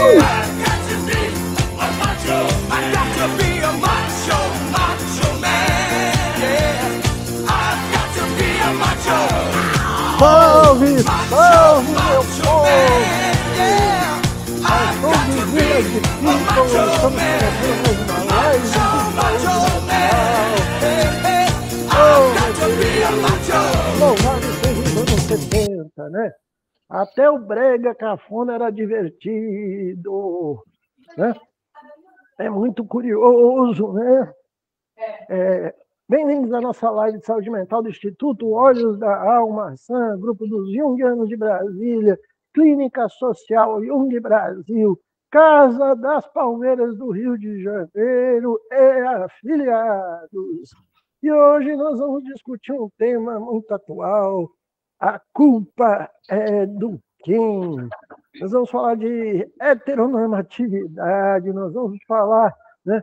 Salve, salve, meu povo! A todos dias de Pinto, estamos começando mais uma live de louvado seja os anos 70, né? Até o brega cafona era divertido, né? É muito curioso, né? Bem-vindos à nossa live de saúde mental do Instituto Olhos da Alma Sã, Grupo dos Jungianos de Brasília, Clínica Social Jung Brasil, Casa das Palmeiras do Rio de Janeiro e afiliados. E hoje nós vamos discutir um tema muito atual, a culpa é do quem? Nós vamos falar de heteronormatividade, nós vamos falar, né,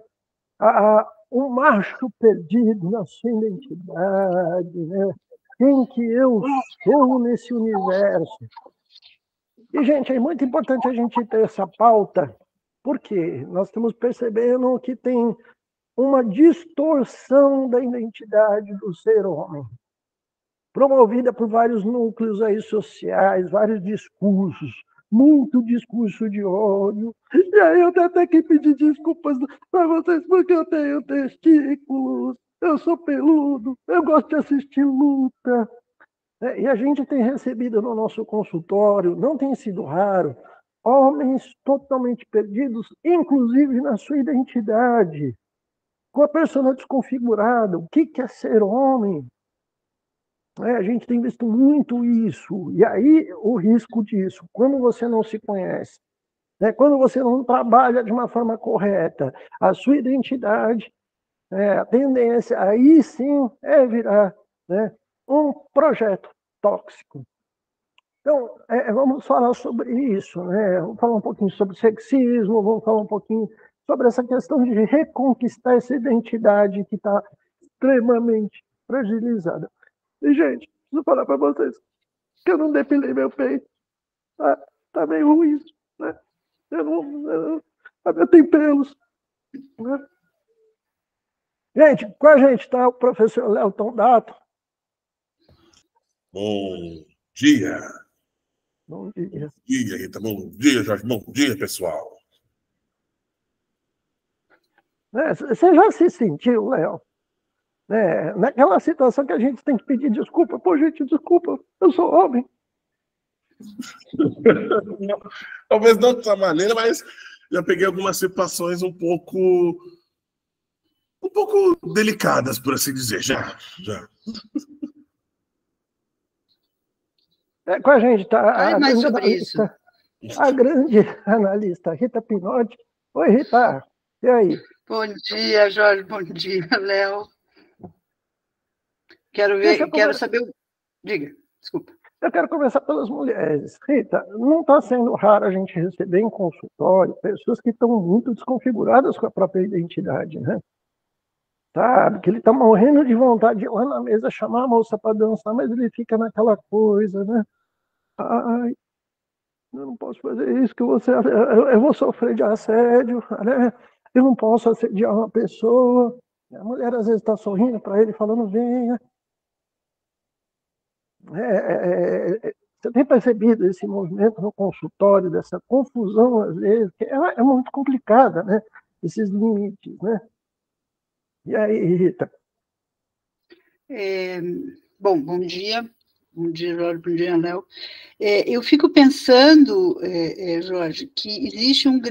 um macho perdido na sua identidade, né? Quem que eu sou nesse universo? E, gente, é muito importante a gente ter essa pauta, porque nós estamos percebendo que tem uma distorção da identidade do ser homem, promovida por vários núcleos aí sociais, vários discursos, muito discurso de ódio. E aí eu tenho até que pedir desculpas para vocês, porque eu tenho testículos, eu sou peludo, eu gosto de assistir luta. E a gente tem recebido no nosso consultório, não tem sido raro, homens totalmente perdidos, inclusive na sua identidade, com a persona desconfigurada. O que é ser homem? A gente tem visto muito isso. E aí, o risco disso, quando você não se conhece, né, quando você não trabalha de uma forma correta a sua identidade, a tendência aí sim é virar, né, um projeto tóxico. Então, vamos falar sobre isso, né? Vamos falar um pouquinho sobre sexismo, vamos falar um pouquinho sobre essa questão de reconquistar essa identidade que está extremamente fragilizada. E, gente, preciso falar para vocês que eu não depilei meu peito. Tá meio ruim isso, né? Eu tenho pelos, né? Gente, com a gente está o professor Léo Tondato. Bom dia. Bom dia. Bom dia, Rita. Bom dia, Jorge. Bom dia, pessoal. Você já se sentiu, Léo, naquela situação que a gente tem que pedir desculpa? Pô, gente, desculpa, eu sou homem. Talvez não dessa maneira, mas já peguei algumas situações um pouco delicadas, por assim dizer. Já. Com a gente está a grande analista Rita Pinotti. Oi, Rita. E aí? Bom dia, Jorge. Bom dia, Léo. Quero saber... Diga, desculpa. Eu quero começar pelas mulheres. Rita, não está sendo raro a gente receber em consultório pessoas que estão muito desconfiguradas com a própria identidade, né? Sabe, que ele está morrendo de vontade de ir lá na mesa chamar a moça para dançar, mas ele fica naquela coisa, né? Ai, eu não posso fazer isso, que eu vou sofrer de assédio, né? Eu não posso assediar uma pessoa. A mulher às vezes está sorrindo para ele, falando, venha. Você tem percebido esse movimento no consultório, dessa confusão, às vezes, que é muito complicada, né? Esses limites, né? E aí, Rita? Bom dia. Bom dia, Jorge. Bom dia, Léo. Eu fico pensando, Jorge, que existe uma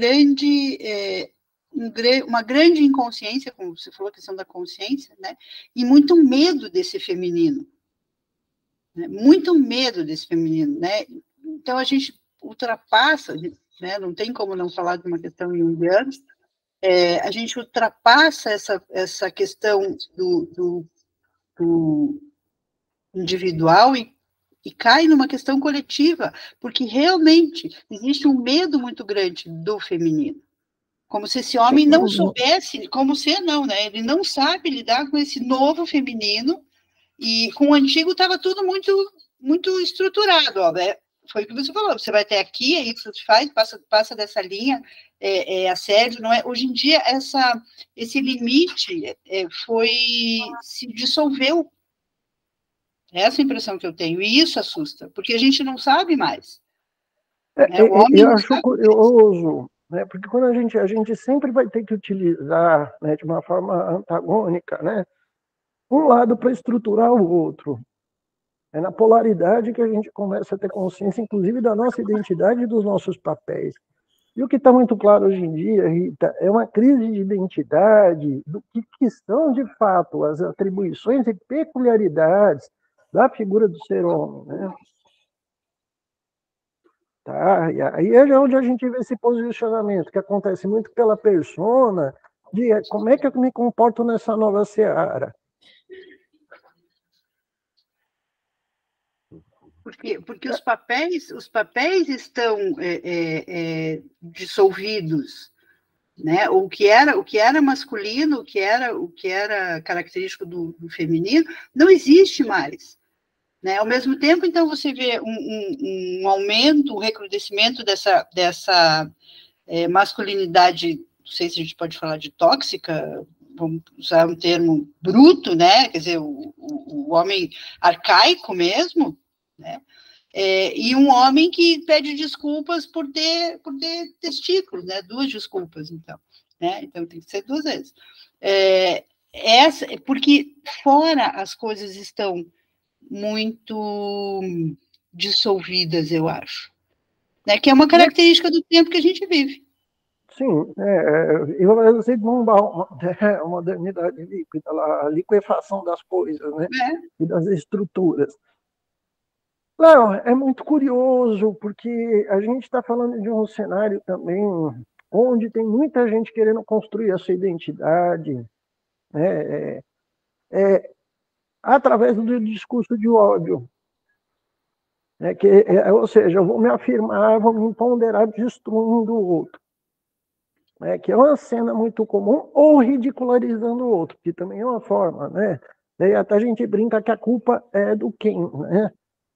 grande inconsciência, como você falou, a questão da consciência, né? E muito medo desse feminino. Né? Muito medo desse feminino, né? Então, a gente ultrapassa, né? Não tem como não falar de uma questão junguiana, a gente ultrapassa essa questão do individual e cai numa questão coletiva, porque realmente existe um medo muito grande do feminino. Como se esse homem não soubesse, né? Ele não sabe lidar com esse novo feminino, e com o antigo estava tudo muito, muito estruturado, ó, né? foi o que você falou, você vai até aqui, é isso que você faz, passa dessa linha, assédio, não é? Hoje em dia, esse limite se dissolveu. Essa é a impressão que eu tenho, e isso assusta, porque a gente não sabe mais. Né? O homem eu acho curioso, né? Porque quando a gente sempre vai ter que utilizar, né, de uma forma antagônica, né, um lado para estruturar o outro. É na polaridade que a gente começa a ter consciência, inclusive, da nossa identidade e dos nossos papéis. E o que está muito claro hoje em dia, Rita, é uma crise de identidade do que são, de fato, as atribuições e peculiaridades da figura do ser homem, né? Tá? E aí é onde a gente vê esse posicionamento, que acontece muito pela persona, de como é que eu me comporto nessa nova seara. Porque os papéis estão dissolvidos, né? O que era masculino, o que era característico do feminino, não existe mais. Né? Ao mesmo tempo, então, você vê um aumento, um recrudescimento dessa masculinidade, não sei se a gente pode falar de tóxica, vamos usar um termo bruto, né? Quer dizer, o homem arcaico mesmo, né? E um homem que pede desculpas por ter testículos, né? 2 desculpas, então. Né? Então, tem que ser 2 vezes. Porque fora as coisas estão muito dissolvidas, eu acho. Né? Que é uma característica do tempo que a gente vive. Sim, eu sei uma modernidade líquida, a liquefação das coisas, né? E das estruturas. Léo, é muito curioso, porque a gente está falando de um cenário também onde tem muita gente querendo construir a sua identidade, né? Através do discurso de ódio. Ou seja, eu vou me afirmar, vou me empoderar destruindo o outro. Que é uma cena muito comum, ou ridicularizando o outro, que também é uma forma, né? Daí até a gente brinca que a culpa é do quem, né?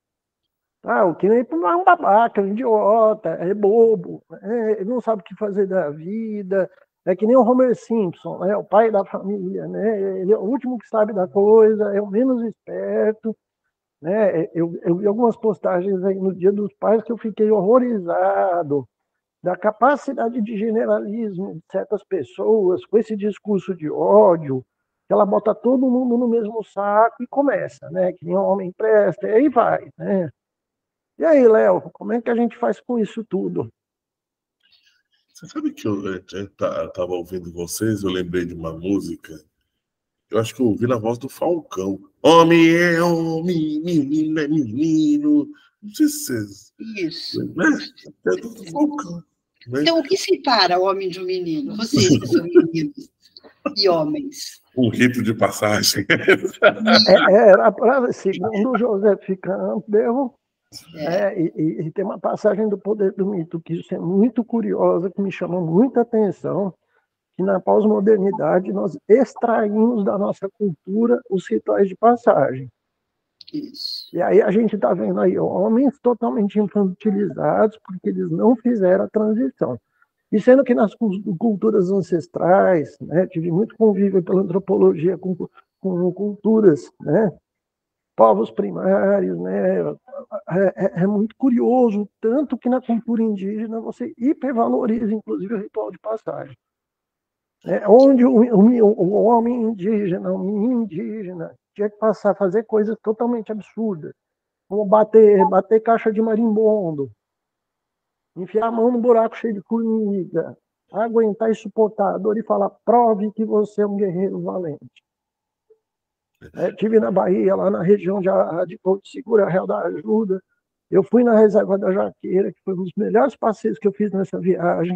O Kim é um babaca, um idiota, é bobo, ele não sabe o que fazer da vida, é que nem o Homer Simpson, né? O pai da família, né? Ele é o último que sabe da coisa, é o menos esperto, né? Eu vi algumas postagens aí no Dia dos Pais que eu fiquei horrorizado da capacidade de generalismo de certas pessoas com esse discurso de ódio, que ela bota todo mundo no mesmo saco e começa, né? Que nem um homem presta, e aí vai, né? E aí, Léo, como é que a gente faz com isso tudo? Você sabe que eu estava ouvindo vocês, eu lembrei de uma música, eu acho que eu ouvi na voz do Falcão. Homem é homem, menino é menino. Não sei se vocês... Isso. Né? É do Falcão. Né? Então, o que separa o homem de um menino? Vocês que são meninos e homens. Um rito de passagem. Era para, segundo Joseph Campbell, e tem uma passagem do Poder do Mito, que isso é muito curiosa, que me chamou muita atenção, que na pós-modernidade nós extraímos da nossa cultura os rituais de passagem. Isso. E aí a gente está vendo aí homens totalmente infantilizados porque eles não fizeram a transição. E sendo que nas culturas ancestrais, né, tive muito convívio pela antropologia com culturas, né, povos primários, né, é muito curioso, tanto que na cultura indígena você hipervaloriza, inclusive, o ritual de passagem. Onde o homem indígena, o menino indígena, tinha que passar a fazer coisas totalmente absurdas, como bater caixa de marimbondo, enfiar a mão no buraco cheio de formiga, aguentar e suportar a dor e falar: prove que você é um guerreiro valente. Estive na Bahia, lá na região de Porto Seguro, Real da Ajuda. Eu fui na reserva da Jaqueira, que foi um dos melhores passeios que eu fiz nessa viagem.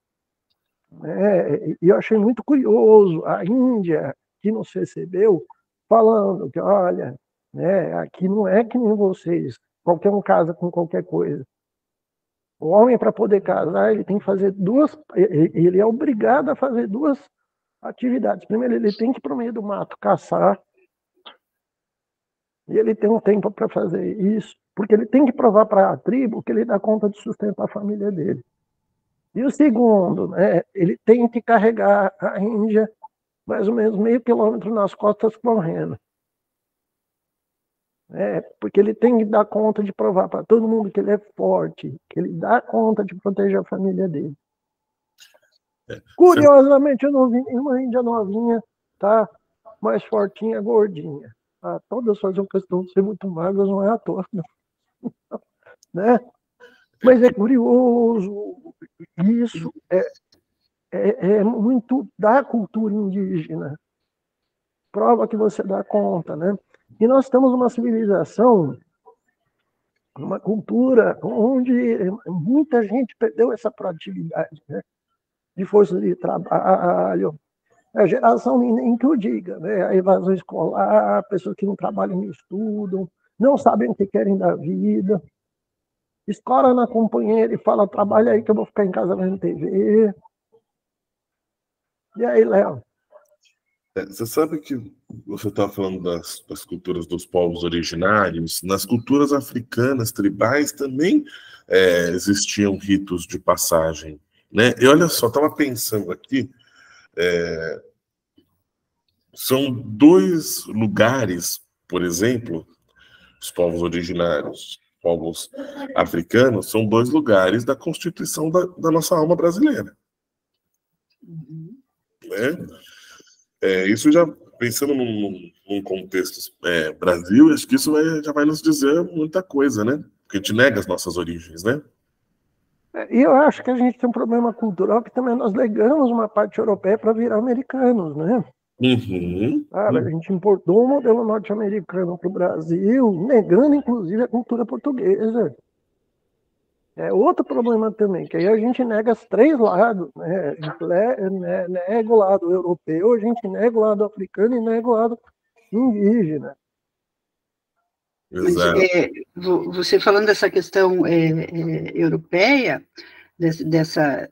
E eu achei muito curioso a Índia, que nos recebeu, falando que, olha, aqui não é que nem vocês, qualquer um casa com qualquer coisa. O homem, para poder casar, ele tem que fazer ele é obrigado a fazer 2 atividades. Primeiro, ele tem que ir para o meio do mato caçar, E ele tem um tempo para fazer isso, porque ele tem que provar para a tribo que ele dá conta de sustentar a família dele. E o segundo, né, ele tem que carregar a Índia mais ou menos meio quilômetro nas costas correndo. Porque ele tem que dar conta de provar para todo mundo que ele é forte, que ele dá conta de proteger a família dele. Curiosamente, eu não vi nenhuma índia novinha, tá? Mais fortinha, gordinha. Tá? Todas faziam questão de ser muito magras, não é à toa, não. Né? Mas é curioso, isso é muito da cultura indígena. Prova que você dá conta, né? E nós temos uma civilização, uma cultura onde muita gente perdeu essa proatividade, né? De força de trabalho, a geração nem que eu diga, né? A evasão escolar, pessoas que não trabalham e estudam, não sabem o que querem da vida, escola na companheira e fala, trabalha aí que eu vou ficar em casa vendo TV. E aí, Léo? Você sabe que você estava falando das culturas dos povos originários, nas culturas africanas, tribais, também existiam ritos de passagem, né? E olha só, estava pensando aqui, são 2 lugares, por exemplo, os povos originários, povos africanos, são 2 lugares da constituição da nossa alma brasileira. Né? Isso já, pensando num contexto Brasil, acho que isso já vai nos dizer muita coisa, né? Porque a gente nega as nossas origens, né? E eu acho que a gente tem um problema cultural que também nós legamos uma parte europeia para virar americanos, né? A gente importou um modelo norte-americano para o Brasil, negando inclusive a cultura portuguesa. É outro problema também, que aí a gente nega os 3 lados, né? Nega o lado europeu, a gente nega o lado africano e nega o lado indígena. Mas você falando dessa questão europeia, dessa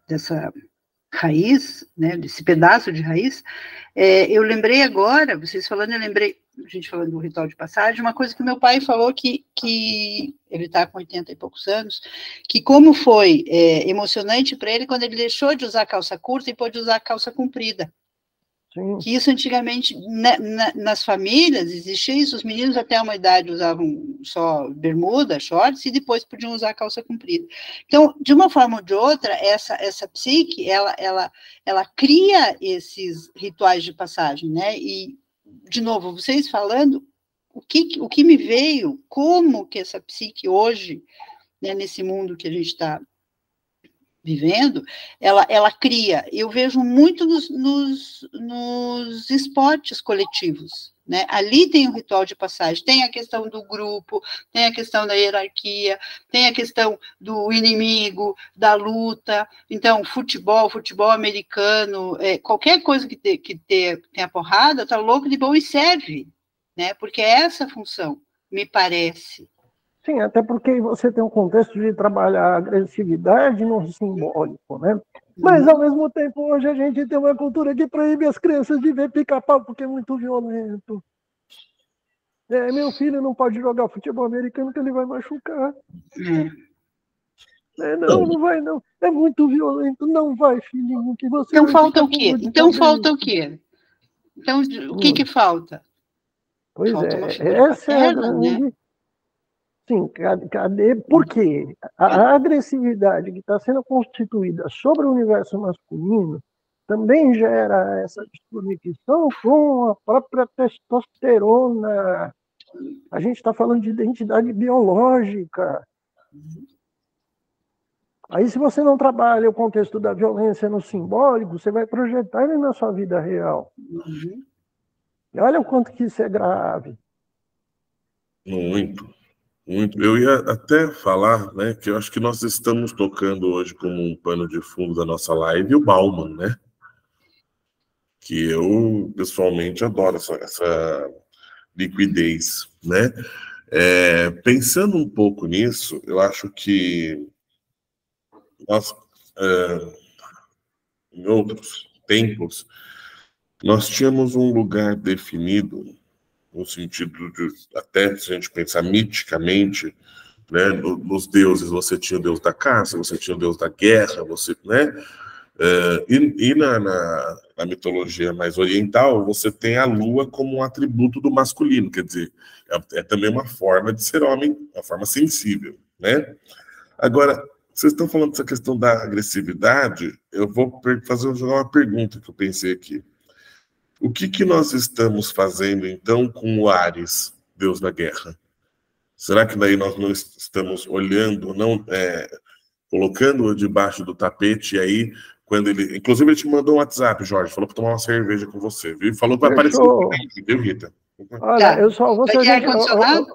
raiz, né, desse pedaço de raiz, eu lembrei agora, vocês falando, eu lembrei, a gente falando do ritual de passagem, uma coisa que meu pai falou que ele está com 80 e poucos anos, que como foi emocionante para ele quando ele deixou de usar calça curta e pôde usar calça comprida. Sim. Que isso antigamente, nas famílias, existia isso, os meninos até uma idade usavam só bermuda, shorts, e depois podiam usar calça comprida. Então, de uma forma ou de outra, essa psique, ela cria esses rituais de passagem, né? E, de novo, vocês falando, o que me veio, como que essa psique hoje, né, nesse mundo que a gente está vivendo, ela cria, eu vejo muito nos esportes coletivos, né? Ali tem o ritual de passagem, tem a questão do grupo, tem a questão da hierarquia, tem a questão do inimigo, da luta. Então, futebol americano, qualquer coisa que tenha porrada, tá louco de bom e serve, né? Porque é essa a função, me parece. Sim, até porque você tem um contexto de trabalhar a agressividade no simbólico, né? Mas, ao mesmo tempo, hoje a gente tem uma cultura que proíbe as crianças de ver pica-pau porque é muito violento. Meu filho não pode jogar futebol americano porque ele vai machucar. Não vai não. É muito violento. Não vai, filhinho, que você então falta o quê? Então falta o quê? Então, o que falta? Pois falta uma figura essa paterna, é a grande... né? Sim, cadê? Por quê? A agressividade que está sendo constituída sobre o universo masculino também gera essa desconexão com a própria testosterona. A gente está falando de identidade biológica. Aí, se você não trabalha o contexto da violência no simbólico, você vai projetar ele na sua vida real. E olha o quanto que isso é grave. Muito. Eu ia até falar, né, que eu acho que nós estamos tocando hoje como um pano de fundo da nossa live o Bauman, né? Que eu, pessoalmente, adoro essa liquidez, né? Pensando um pouco nisso, eu acho que nós, em outros tempos, nós tínhamos um lugar definido, no sentido de, até se a gente pensar miticamente, né, nos deuses, você tinha o deus da caça, você tinha o deus da guerra, você, né, e na mitologia mais oriental, você tem a lua como um atributo do masculino, quer dizer, é também uma forma de ser homem, uma forma sensível, né? Agora, vocês estão falando dessa questão da agressividade, eu vou jogar uma pergunta que eu pensei aqui. O que nós estamos fazendo, então, com o Ares, deus da guerra? Será que daí nós não estamos olhando, não colocando-o debaixo do tapete, e aí, quando ele... Inclusive, ele te mandou um WhatsApp, Jorge, falou para tomar uma cerveja com você, viu? Falou que vai aparecer aqui, viu, Rita? Olha, eu só vou... Vai ter ar-condicionado?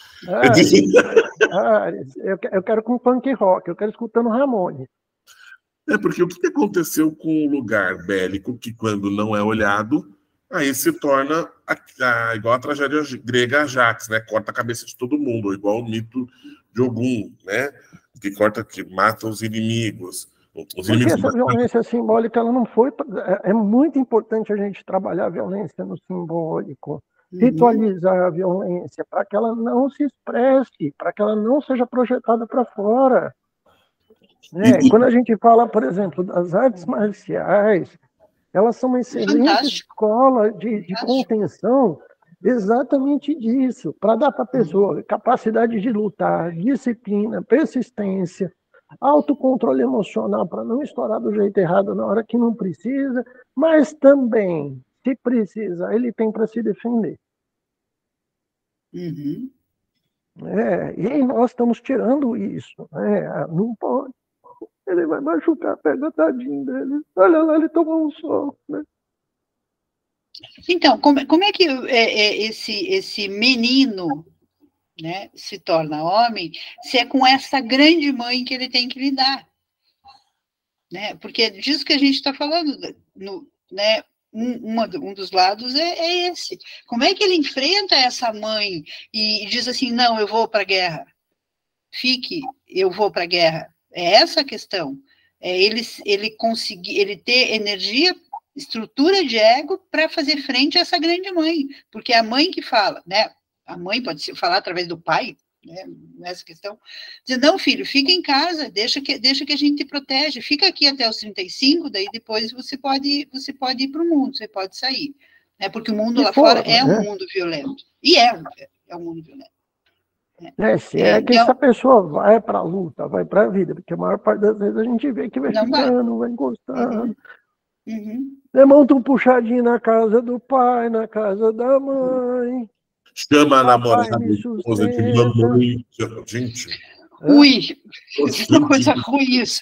Eu quero com punk rock, eu quero escutando Ramones. Porque o que aconteceu com o lugar bélico, que quando não é olhado, aí se torna igual a tragédia grega Ajax, né? Corta a cabeça de todo mundo, igual o mito de Ogum, né? Que mata os inimigos. Porque essa violência simbólica, ela não foi... É muito importante a gente trabalhar a violência no simbólico, ritualizar a violência, para que ela não se expresse, para que ela não seja projetada para fora. Quando a gente fala, por exemplo, das artes marciais, elas são uma excelente escola de contenção exatamente disso, para dar para a pessoa capacidade de lutar, disciplina, persistência, autocontrole emocional para não estourar do jeito errado na hora que não precisa, mas também, se precisa, ele tem para se defender. Uhum. E aí nós estamos tirando isso. Não pode. Ele vai machucar, pega o tadinho dele. Olha lá, ele tomou um soco, né? Então, como é que esse menino, né, se torna homem, se é com essa grande mãe que ele tem que lidar? Né? Porque é disso que a gente está falando, né? Um dos lados é esse. Como é que ele enfrenta essa mãe e diz assim, não, eu vou para a guerra. Fique, eu vou para a guerra. É essa a questão. Ele conseguir, ele ter energia, estrutura de ego para fazer frente a essa grande mãe. Porque é a mãe que fala, né? A mãe pode falar através do pai, né, nessa questão, dizer, não, filho, fica em casa, deixa que a gente te protege, fica aqui até os 35, daí depois você pode ir para o mundo, você pode sair, né, porque o mundo lá fora é um mundo violento, e é um mundo violento. Que essa pessoa vai para a luta, vai para a vida, porque a maior parte das vezes a gente vê que vai ficando, vai encostando. Monta um puxadinho na casa do pai, na casa da mãe. Chama a namorada, esposa de mamãe. Gente. Ui, é uma coisa ruim isso.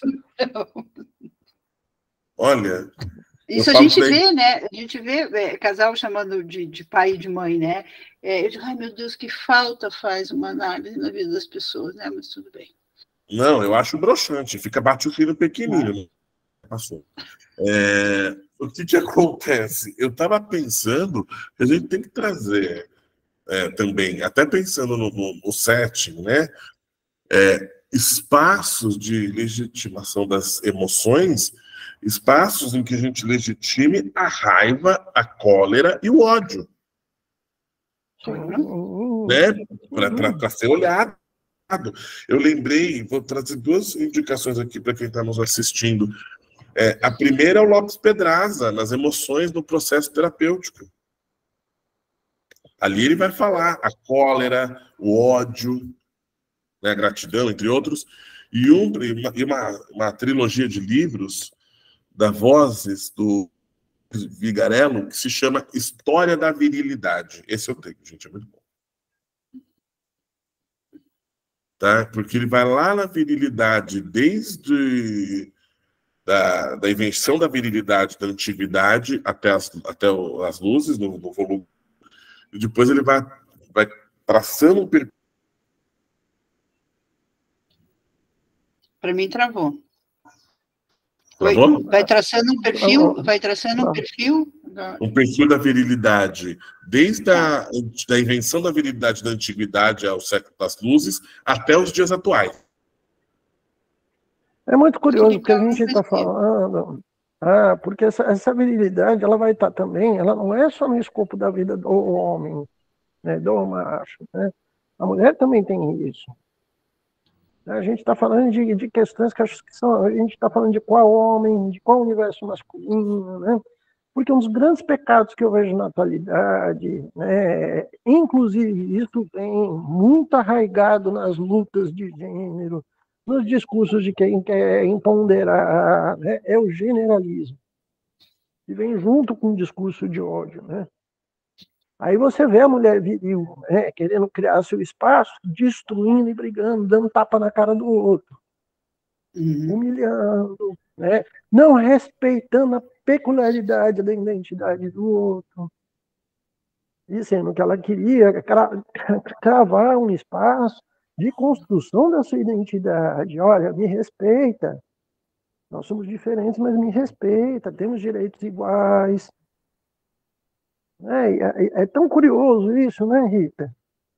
Olha. Isso a gente vê, né? A gente vê casal chamando de pai e de mãe, né? Eu digo, ai meu Deus, que falta faz uma análise na vida das pessoas, né? Mas tudo bem. Não, eu acho broxante. Fica filho pequenino. Passou. O que acontece? Eu estava pensando que a gente tem que trazer também, até pensando no setting, né? Espaços de legitimação das emoções, espaços em que a gente legitime a raiva, a cólera e o ódio. Né? Para ser olhado. Eu lembrei, vou trazer duas indicações aqui para quem está nos assistindo. A primeira é o Lopes Pedraza, nas emoções no processo terapêutico. Ali ele vai falar a cólera, o ódio, né, a gratidão, entre outros, e uma trilogia de livros da Vozes do Vigarello, que se chama História da Virilidade. Esse eu tenho, gente, é muito bom. Tá? Porque ele vai lá na virilidade, desde da invenção da virilidade da antiguidade até as luzes no volume. E depois ele vai traçando um perfil. Para mim, travou. Travou? Vai traçando um perfil. Um perfil da virilidade, desde a invenção da virilidade da antiguidade ao século das luzes, até os dias atuais. É muito curioso, porque a gente está falando... porque essa virilidade, ela vai estar também, ela não é só no escopo da vida do homem, né, do macho, né? A mulher também tem isso. A gente está falando de questões que acho que são. A gente está falando de qual homem, de qual universo masculino, né? Porque um dos grandes pecados que eu vejo na atualidade, né, inclusive isso vem muito arraigado nas lutas de gênero, nos discursos de quem quer empoderar, né, é o generalismo. E vem junto com o discurso de ódio, né? Aí você vê a mulher viril, né, querendo criar seu espaço, destruindo e brigando, dando tapa na cara do outro, humilhando, né, não respeitando a peculiaridade da identidade do outro, dizendo que ela queria cravar um espaço de construção da sua identidade. Olha, me respeita, nós somos diferentes, mas me respeita, temos direitos iguais. É tão curioso isso, né, Rita?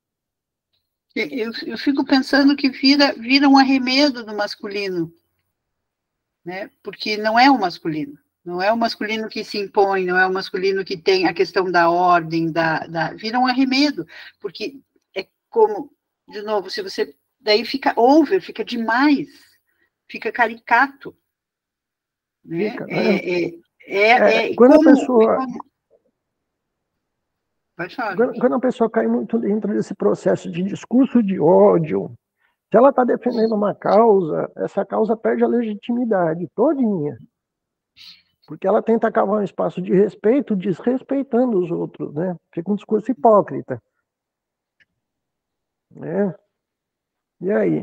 Eu fico pensando que vira um arremedo do masculino, né? Porque não é o masculino. Não é o masculino que se impõe, não é o masculino que tem a questão da ordem, vira um arremedo, porque é como, de novo, se você, daí fica over, fica demais, fica caricato, né? Fica, né? Quando como, a pessoa... Pode falar. Quando a pessoa cai muito dentro desse processo de discurso de ódio, se ela está defendendo uma causa, essa causa perde a legitimidade todinha. Porque ela tenta cavar um espaço de respeito, desrespeitando os outros, né? Fica um discurso hipócrita. Né? E aí?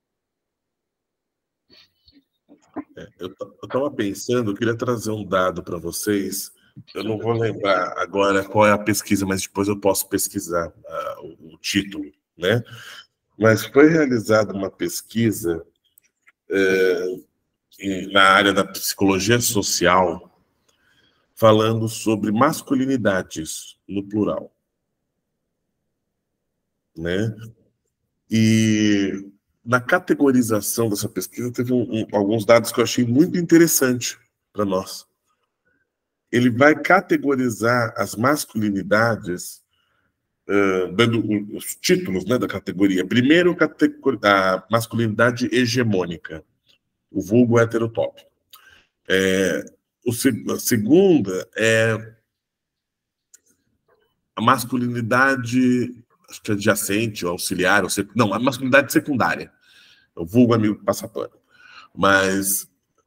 Eu estava pensando, eu queria trazer um dado para vocês. Eu não vou lembrar agora qual é a pesquisa, mas depois eu posso pesquisar o título, né? Mas foi realizada uma pesquisa na área da psicologia social, falando sobre masculinidades no plural, né? E na categorização dessa pesquisa teve alguns dados que eu achei muito interessante para nós. Ele vai categorizar as masculinidades, dando os títulos, né, da categoria. Primeiro, a masculinidade hegemônica, o vulgo heterotópico. A segunda é a masculinidade, acho que adjacente, ou auxiliar, não, a masculinidade secundária, o vulgo amigo passapano. Mas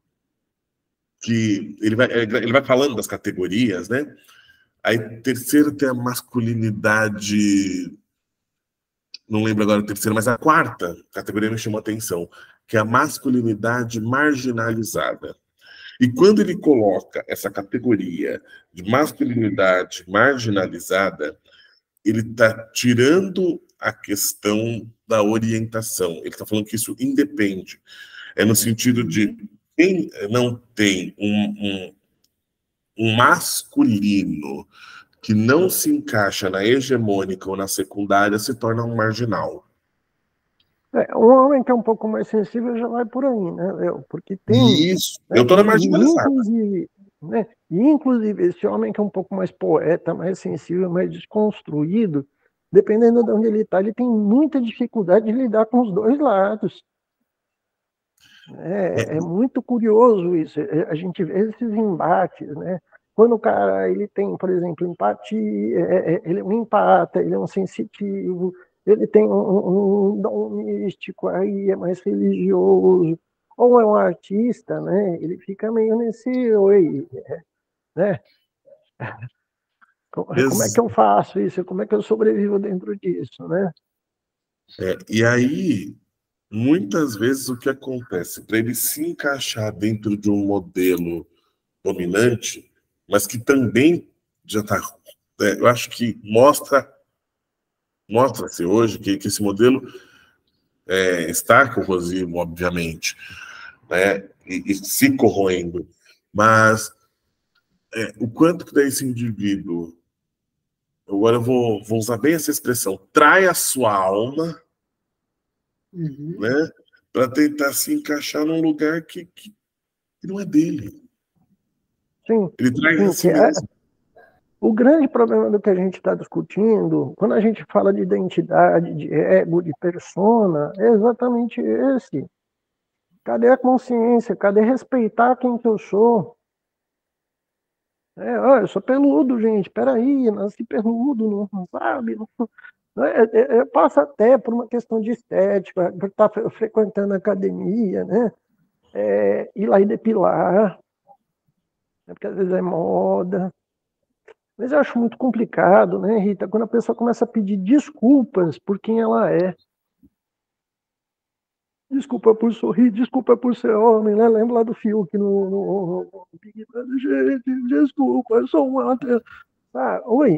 que ele vai falando das categorias, né? Aí, terceiro tem a masculinidade, não lembro agora a terceira, mas a quarta categoria me chamou a atenção, que é a masculinidade marginalizada. E quando ele coloca essa categoria de masculinidade marginalizada, ele está tirando a questão da orientação. Ele está falando que isso independe. É no sentido de quem não tem um masculino que não se encaixa na hegemônica ou na secundária se torna um marginal. Um homem que é um pouco mais sensível já vai por aí, né, Léo? Porque tem... Isso, eu estou na marginalizada. Inclusive, esse homem que é um pouco mais poeta, mais sensível, mais desconstruído, dependendo de onde ele está, ele tem muita dificuldade de lidar com os dois lados. É muito curioso isso. A gente vê esses embates, né? Quando o cara ele tem, por exemplo, empatia, ele é um empata, ele é um sensitivo, ele tem um dom místico, aí é mais religioso, ou é um artista, né? Ele fica meio nesse oi, né? Como é que eu faço isso? Como é que eu sobrevivo dentro disso, né? E aí, muitas vezes o que acontece, para ele se encaixar dentro de um modelo dominante, mas que também já está... eu acho que mostra-se hoje que esse modelo está corrosivo, obviamente, né? E se corroendo. Mas o quanto que daí esse indivíduo, agora eu vou usar bem essa expressão, trai a sua alma, né? Para tentar se encaixar num lugar que não é dele. Sim. Ele trai a si mesmo. O grande problema do que a gente está discutindo, quando a gente fala de identidade, de ego, de persona, é exatamente esse. Cadê a consciência? Cadê respeitar quem que eu sou? Eu sou peludo, gente. Peraí, nasci peludo, não sabe? Passa até por uma questão de estética, por estar frequentando a academia, né? Ir lá e depilar, porque às vezes é moda. Mas eu acho muito complicado, né, Rita, quando a pessoa começa a pedir desculpas por quem ela é. Desculpa por sorrir, desculpa por ser homem, né? Lembra lá do Fiuk no Big Brother, gente, desculpa, eu sou uma... Oi.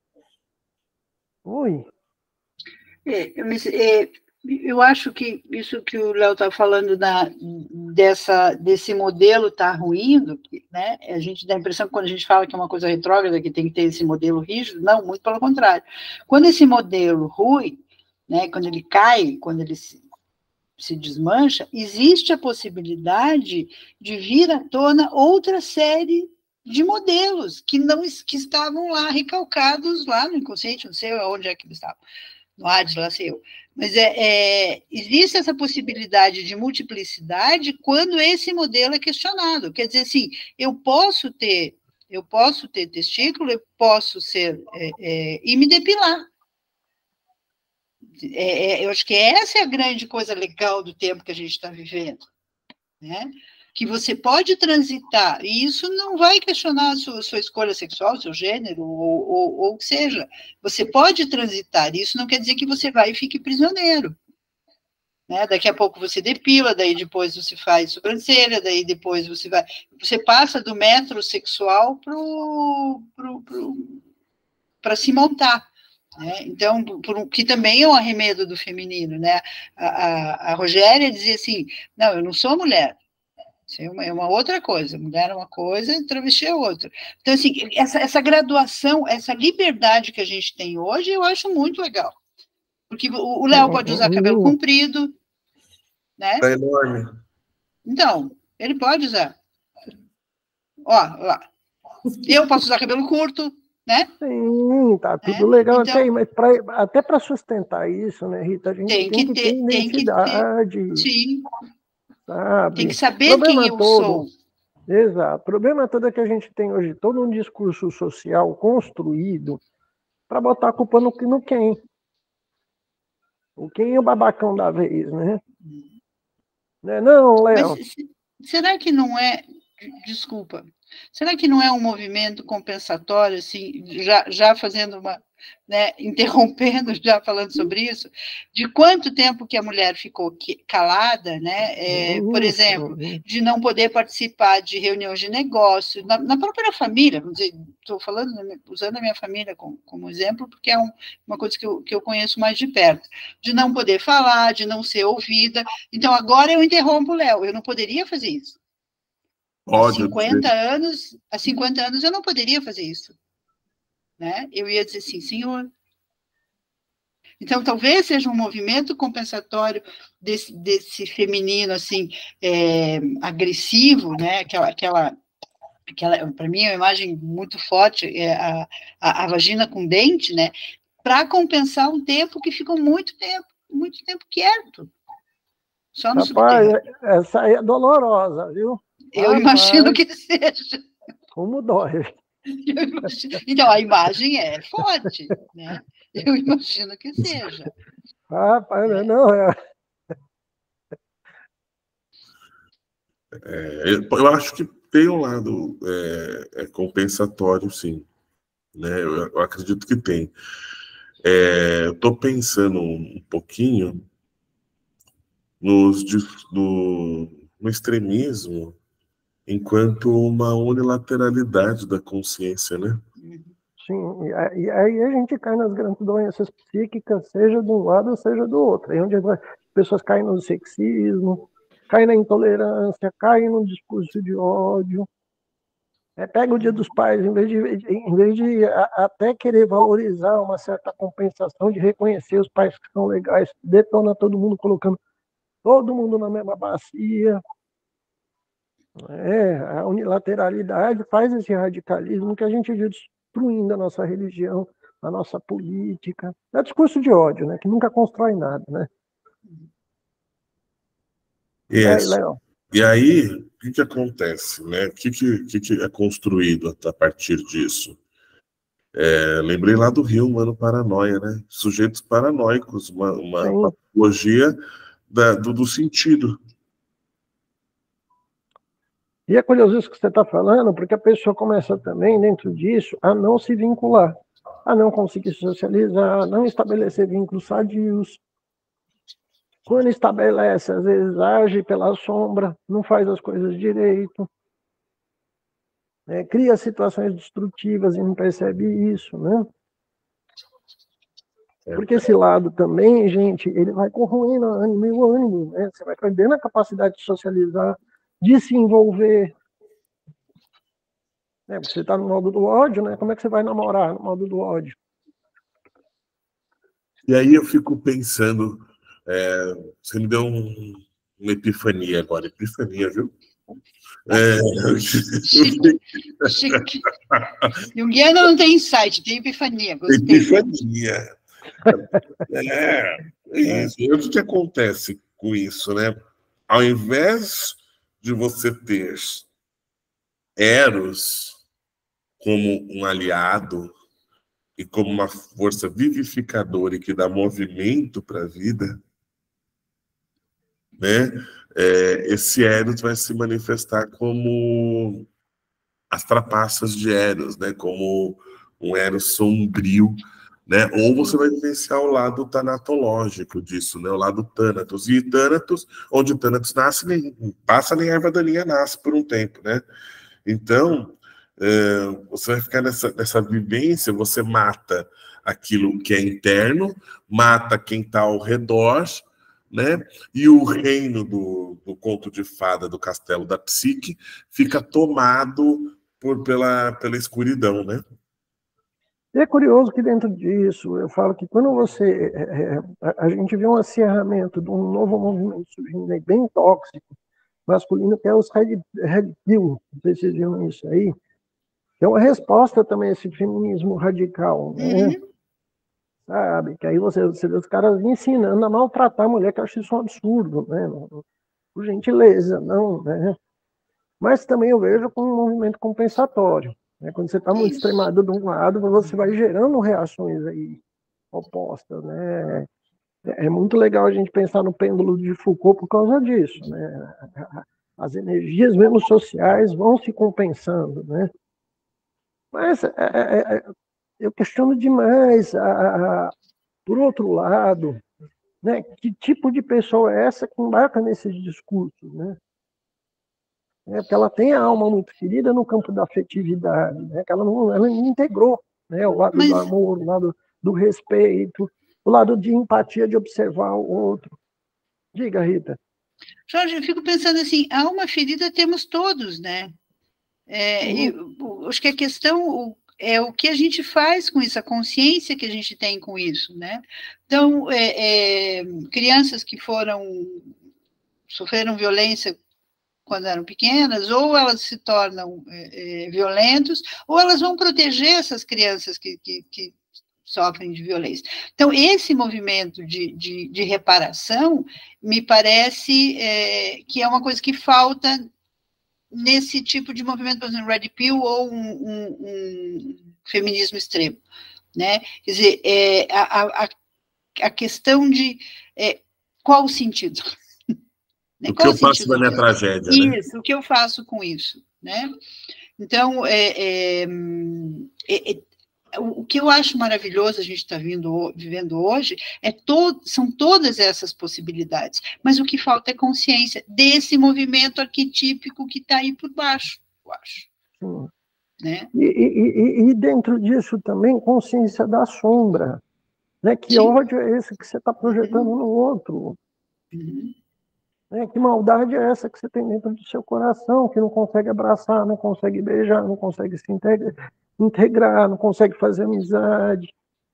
Eu acho que isso que o Léo está falando desse modelo está ruindo, né? A gente dá a impressão que quando a gente fala que é uma coisa retrógrada, que tem que ter esse modelo rígido, não, muito pelo contrário. Quando esse modelo rui, né, quando ele cai, quando ele se desmancha, existe a possibilidade de vir à tona outra série de modelos que estavam lá recalcados lá no inconsciente, não sei onde é que eles estavam, no Hades, lá sei eu. Mas existe essa possibilidade de multiplicidade quando esse modelo é questionado. Quer dizer assim, eu posso ter testículo, eu posso ser e me depilar. Eu acho que essa é a grande coisa legal do tempo que a gente está vivendo, né? Que você pode transitar, e isso não vai questionar a sua escolha sexual, seu gênero, ou o que seja. Você pode transitar, isso não quer dizer que você vai e fique prisioneiro. Né? Daqui a pouco você depila, daí depois você faz sobrancelha, daí depois você passa do metrosexual para se montar. Né? Então, que também é um arremedo do feminino, né? A Rogéria dizia assim, não, eu não sou mulher, isso é uma outra coisa, mulher é uma coisa, travesti é outra. Então, assim, essa graduação, essa liberdade que a gente tem hoje, eu acho muito legal. Porque o Léo pode usar cabelo comprido, né? É enorme. Então, ele pode usar. Ó, lá. Eu posso usar cabelo curto, né? Sim, tá tudo legal então, até aí, mas até para sustentar isso, né, Rita, a gente tem que ter identidade. Sim. Sabe? Tem que saber quem eu sou. Exato. O problema todo é que a gente tem hoje todo um discurso social construído para botar a culpa no quem. O quem é o babacão da vez, né? Não, Léo. Mas será que não é... Desculpa. Será que não é um movimento compensatório, assim, já fazendo uma... Né, interrompendo, já falando sobre isso, de quanto tempo que a mulher ficou calada, né? Por exemplo, de não poder participar de reuniões de negócio, na própria família, estou falando, usando a minha família como exemplo, porque é uma coisa que eu conheço mais de perto, de não poder falar, de não ser ouvida. Então, agora eu interrompo o Léo, eu não poderia fazer isso. Há 50 anos eu não poderia fazer isso. Né? Eu ia dizer sim, senhor. Então, talvez seja um movimento compensatório desse feminino, assim, agressivo, né? Aquela para mim, é uma imagem muito forte, a vagina com dente, né? Para compensar um tempo que ficou muito tempo quieto. Só no subterrâneo. Essa aí é dolorosa, viu? Eu imagino que seja. Como dói. Então, a imagem é forte, né? Eu imagino que seja. Rapaz, não é. Eu acho que tem um lado compensatório, sim. Né? Eu acredito que tem. Eu estou pensando um pouquinho no extremismo enquanto uma unilateralidade da consciência, né? Sim, e aí a gente cai nas grandes doenças psíquicas, seja de um lado, seja do outro. Aí onde as pessoas caem no sexismo, caem na intolerância, caem no discurso de ódio. Pega o Dia dos Pais, em vez de até querer valorizar uma certa compensação, de reconhecer os pais que são legais, detona todo mundo, colocando todo mundo na mesma bacia. A unilateralidade faz esse radicalismo que a gente viu destruindo a nossa religião, a nossa política. É discurso de ódio, né? Que nunca constrói nada, né? E aí, Léo? E aí, o que acontece, né? O que é construído a partir disso? Lembrei lá do Rio, Mano Paranoia, né? Sujeitos paranoicos, uma patologia do sentido. E é curioso isso que você está falando, porque a pessoa começa também, dentro disso, a não se vincular, a não conseguir socializar, a não estabelecer vínculos sadios. Quando estabelece, às vezes age pela sombra, não faz as coisas direito, cria situações destrutivas e não percebe isso, né? Porque esse lado também, gente, ele vai corroendo o ânimo, né? Você vai perdendo a capacidade de socializar, de se envolver. Você está no modo do ódio, né? Como é que você vai namorar no modo do ódio? E aí eu fico pensando, você me deu uma epifania agora, viu? Chique. Jungiano não tem insight, tem epifania. Gostei. Epifania. Isso. E o que acontece com isso, né? Ao invés de você ter Eros como um aliado e como uma força vivificadora e que dá movimento para a vida, né? Esse Eros vai se manifestar como as trapaças de Eros, né? Como um Eros sombrio, né? Ou você vai vivenciar o lado tanatológico disso, né? O lado Thanatos. E Thanatos, onde Thanatos nasce, nem passa nem erva daninha nasce por um tempo, né? Então, você vai ficar nessa vivência, você mata aquilo que é interno, mata quem está ao redor, né? E o reino do conto de fada, do castelo da psique, fica tomado pela escuridão, né? E é curioso que dentro disso, eu falo que quando você... a gente vê um acirramento de um novo movimento surgindo aí, bem tóxico, masculino, que é os Red Pill, não sei se vocês viram isso aí, é uma resposta também a esse feminismo radical, né? Sabe? Que aí você vê os caras ensinando a maltratar a mulher, que eu acho isso um absurdo, né? Por gentileza, não, né? Mas também eu vejo como um movimento compensatório, né? Quando você está muito extremado de um lado, você vai gerando reações aí opostas, né? É muito legal a gente pensar no pêndulo de Foucault por causa disso, né? As energias mesmo sociais vão se compensando, né? Mas eu questiono demais, por outro lado, né, que tipo de pessoa é essa que embarca nesses discursos, né? Porque ela tem a alma muito ferida no campo da afetividade, né? Que ela não integrou, né? O lado do amor, o lado do respeito, o lado de empatia, de observar o outro. Diga, Rita. Jorge, eu fico pensando assim, alma ferida temos todos, né? Acho que a questão é o que a gente faz com isso, a consciência que a gente tem com isso, né? Então, crianças que sofreram violência quando eram pequenas, ou elas se tornam violentos, ou elas vão proteger essas crianças que sofrem de violência. Então, esse movimento de reparação, me parece que é uma coisa que falta nesse tipo de movimento, por exemplo, Red Pill ou um feminismo extremo, né? Quer dizer, a questão de qual o sentido? O que eu faço da minha tragédia, né? Isso, o que eu faço com isso, né? Então, o que eu acho maravilhoso a gente está vivendo hoje são todas essas possibilidades, mas o que falta é consciência desse movimento arquetípico que está aí por baixo, eu acho. Sim. Né? E dentro disso também consciência da sombra, né? Que ódio é esse que você está projetando no outro? Que maldade é essa que você tem dentro do seu coração, que não consegue abraçar, não consegue beijar, não consegue se integrar, não consegue fazer amizade.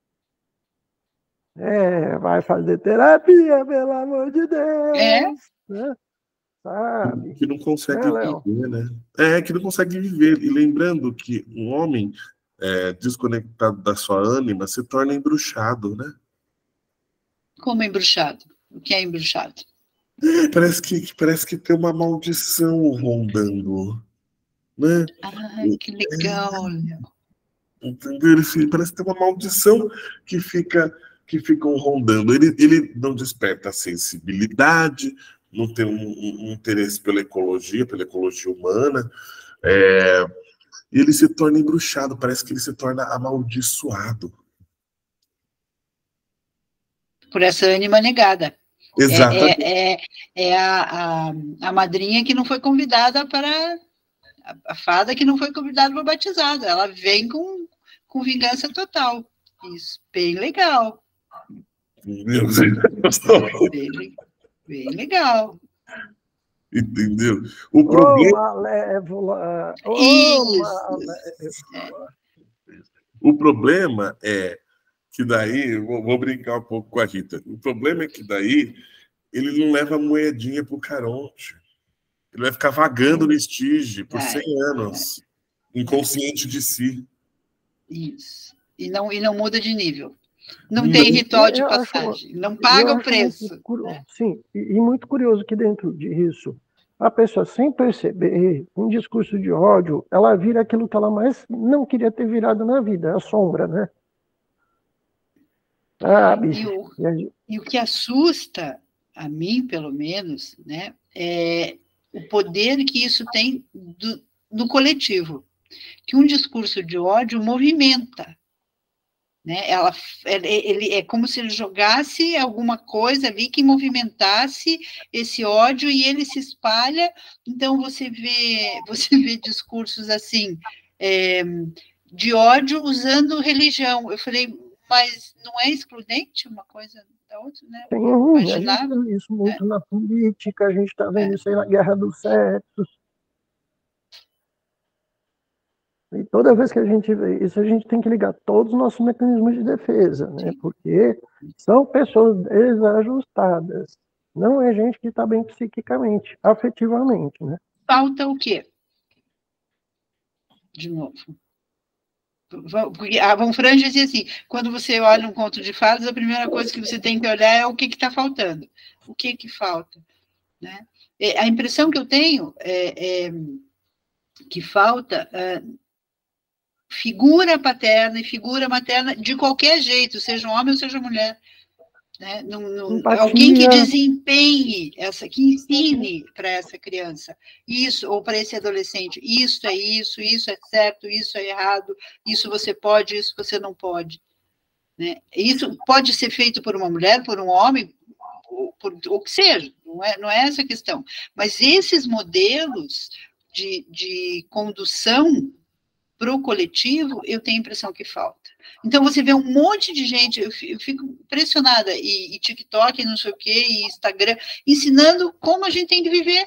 Vai fazer terapia, pelo amor de Deus. Né? Sabe? Que não consegue viver, né? Que não consegue viver. E lembrando que um homem desconectado da sua ânima, se torna embruxado, né? Como embruxado? O que é embruxado? Parece que tem uma maldição rondando, né? Ai, que legal, Léo. Entendeu? Parece que tem uma maldição que ficam rondando. Ele não desperta a sensibilidade, não tem um interesse pela ecologia humana, e ele se torna embruxado, parece que ele se torna amaldiçoado. Por essa ânima negada. Exatamente. É a madrinha que não foi convidada para... A fada que não foi convidada para o batizado. Ela vem com vingança total. Isso, bem legal. Bem legal. Entendeu? O problema... Malévola! O problema é que daí... Vou brincar um pouco com a Rita. O problema é que daí ele não leva moedinha pro Caronte. Ele vai ficar vagando no estige por 100 anos, inconsciente de si. Isso. E não muda de nível. Não tem ritual de passagem. Não paga o preço. Sim, e muito curioso que dentro disso, a pessoa, sem perceber, um discurso de ódio, ela vira aquilo que ela mais não queria ter virado na vida, a sombra, né? E o que assusta, a mim, pelo menos, né, é o poder que isso tem no coletivo. Que um discurso de ódio movimenta. Né? Ele é como se ele jogasse alguma coisa ali que movimentasse esse ódio e ele se espalha. Então, você vê discursos assim, de ódio usando religião. Eu falei, mas não é excludente uma coisa da outra, né? Sim, a gente vê isso muito na política, a gente está vendo isso aí na guerra dos sexos. E toda vez que a gente vê isso, a gente tem que ligar todos os nossos mecanismos de defesa, né? Porque são pessoas desajustadas. Não é gente que está bem psiquicamente, afetivamente, né? Falta o quê? De novo. Porque a Von Franz dizia assim, quando você olha um conto de fadas, a primeira coisa que você tem que olhar é o que está faltando. O que falta? Né? A impressão que eu tenho é que falta figura paterna e figura materna de qualquer jeito, seja homem ou seja mulher. Né? Alguém que desempenhe que ensine para essa criança isso, ou para esse adolescente, isso é certo, isso é errado, isso você pode, isso você não pode. Né? Isso pode ser feito por uma mulher, por um homem, ou que seja, não é essa a questão. Mas esses modelos de condução para o coletivo, eu tenho a impressão que falta. Então, você vê um monte de gente, eu fico impressionada, e TikTok, não sei o quê, e Instagram, ensinando como a gente tem de viver.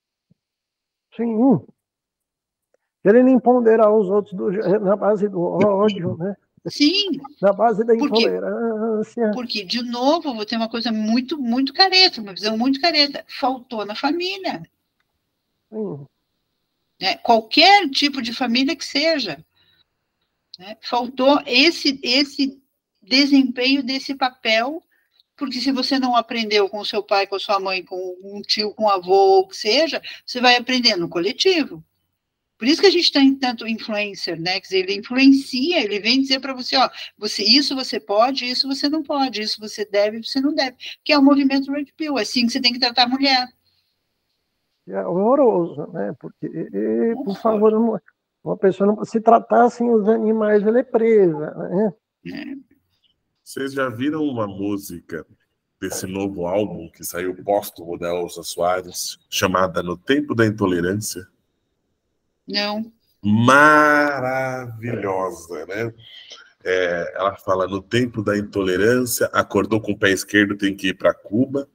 Sim. Querendo empoderar os outros na base do ódio, né? Sim. Na base da intolerância. Porque, de novo, vou ter uma coisa muito, muito careta, uma visão muito careta. Faltou na família. Sim. Né? Qualquer tipo de família que seja. Né? Faltou esse desempenho desse papel, porque se você não aprendeu com o seu pai, com a sua mãe, com um tio, com um avô, ou o que seja, você vai aprender no coletivo. Por isso que a gente tem tanto influencer, né? Quer dizer, ele influencia, ele vem dizer para você, ó, isso você pode, isso você não pode, isso você deve, você não deve, que é o movimento Red Pill, assim que você tem que tratar a mulher. É horroroso, né? Porque, por favor, uma pessoa não se tratassem os animais, ela é presa, né? Vocês já viram uma música desse novo álbum que saiu póstumo da Elza Soares, chamada No Tempo da Intolerância? Não. Maravilhosa, né? Ela fala, no tempo da intolerância, acordou com o pé esquerdo, tem que ir para Cuba.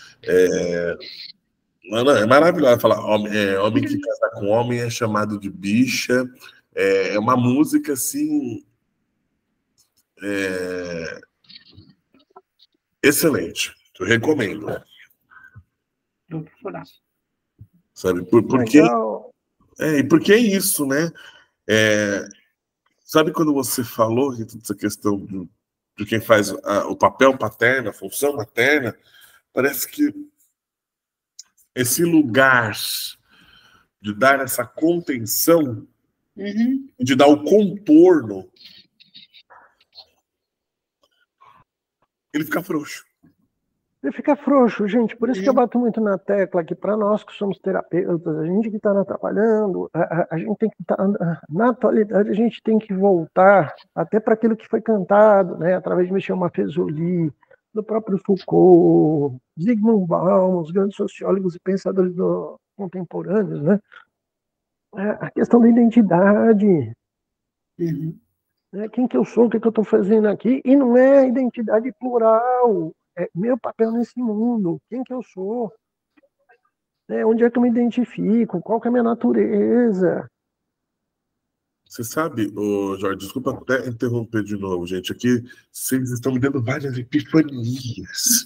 Não, é maravilhosa. Ela fala, homem que casa com homem é chamado de bicha. É uma música, assim, excelente. Eu recomendo. Vou procurar. Sabe? Porque é isso, né? Sabe quando você falou essa questão de quem faz o papel paterno, a função materna, parece que esse lugar de dar essa contenção, de dar o contorno, ele fica frouxo. Ele fica frouxo, gente. Por isso que eu bato muito na tecla que para nós que somos terapeutas, a gente que está trabalhando, a gente tem que estar, na atualidade, a gente tem que voltar até para aquilo que foi cantado, né, através de Michel Maffezoli, do próprio Foucault, Zygmunt Bauman, os grandes sociólogos e pensadores contemporâneos, né? A questão da identidade. Quem que eu sou, o que eu estou fazendo aqui, e não é identidade plural, é meu papel nesse mundo, quem que eu sou, onde é que eu me identifico, qual que é a minha natureza. Você sabe, Jorge, desculpa até interromper de novo, gente, aqui vocês estão me dando várias epifanias.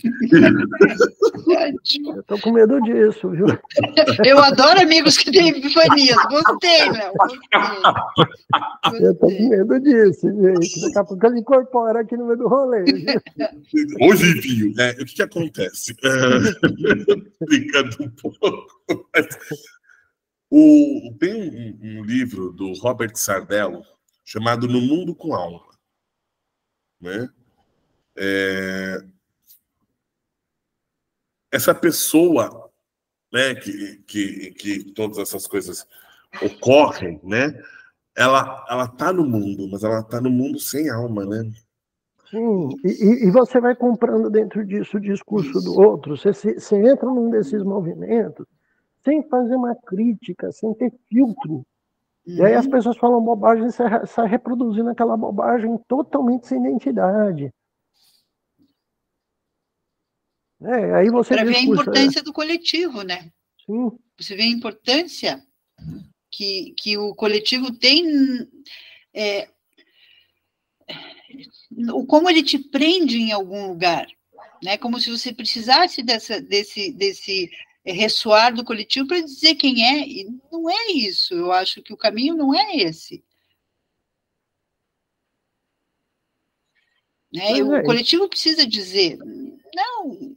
Eu estou com medo disso, viu? Eu adoro amigos que têm epifanias. Gostei, Léo. Gostei. Eu estou com medo disso, gente. Daqui a pouco ele incorpora aqui no meio do rolê. Hoje, viu, o que acontece? Brincando um pouco. Tem um livro do Robert Sardello chamado No Mundo com Alma. Né? Essa pessoa, né, que todas essas coisas ocorrem, né, ela tá no mundo, mas ela tá no mundo sem alma, né? Sim, e você vai comprando dentro disso o discurso do outro, você entra num desses movimentos sem fazer uma crítica, sem ter filtro. E aí as pessoas falam bobagem, você sai reproduzindo aquela bobagem totalmente sem identidade. Aí você para ver a importância do coletivo, né? Sim. Você vê a importância que o coletivo tem, como ele te prende em algum lugar, né? Como se você precisasse desse ressoar do coletivo para dizer quem é, e não é isso. Eu acho que o caminho não é esse. Né? O coletivo precisa dizer, não.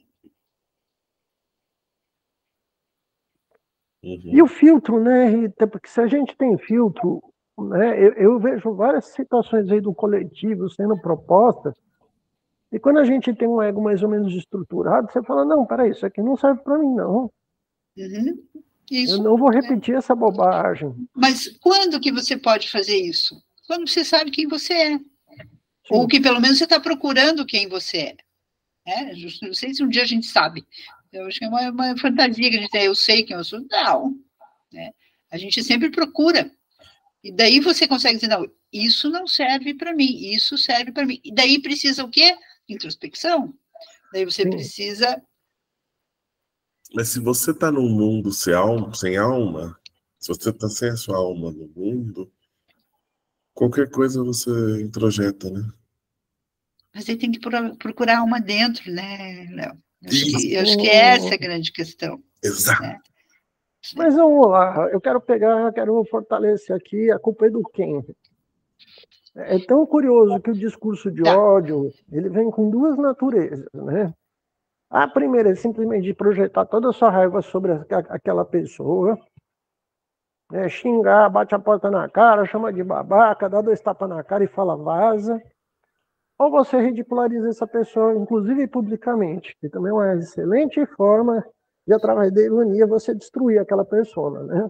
E o filtro, né, Rita? Porque se a gente tem filtro, né, eu vejo várias situações aí do coletivo sendo propostas, e quando a gente tem um ego mais ou menos estruturado, você fala, não, peraí, isso aqui não serve para mim, não. Isso, eu não vou repetir essa bobagem. Mas quando que você pode fazer isso? Quando você sabe quem você é. Sim. Ou que pelo menos você está procurando quem você é. Não sei se um dia a gente sabe. Eu acho que é uma fantasia que a gente tem, eu sei quem eu sou. Não. Né? A gente sempre procura. E daí você consegue dizer, não, isso não serve para mim, isso serve para mim. E daí precisa o quê? Introspecção. Daí você precisa... Mas se você está num mundo sem alma, se você está sem a sua alma no mundo, qualquer coisa você introjeta, né? Mas aí tem que procurar alma dentro, né, Léo? Eu acho que essa é a grande questão. Exato. Né? Mas vamos lá, eu quero fortalecer aqui, a culpa é do quem? É tão curioso que o discurso de ódio, ele vem com duas naturezas, né? A primeira é simplesmente projetar toda a sua raiva sobre aquela pessoa, xingar, bate a porta na cara, chama de babaca, dá 2 tapas na cara e fala vaza. Ou você ridiculariza essa pessoa, inclusive publicamente, que também é uma excelente forma de, através da ironia, você destruir aquela pessoa, né?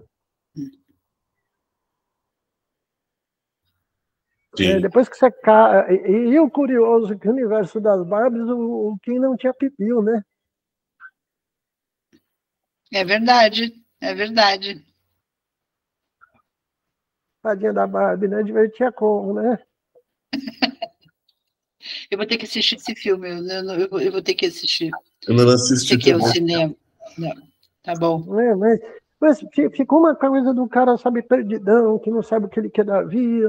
Depois que você cai... E o curioso é que o universo das Barbies, o Kim não tinha pipiu, né? É verdade, é verdade. Tadinha da Barbie, né? Divertia como, né? Eu vou ter que assistir esse filme, eu vou ter que assistir. Eu não assisti. Esse aqui é o cinema. Não, tá bom. Mas ficou uma coisa do cara, sabe, perdidão, que não sabe o que ele quer da vida.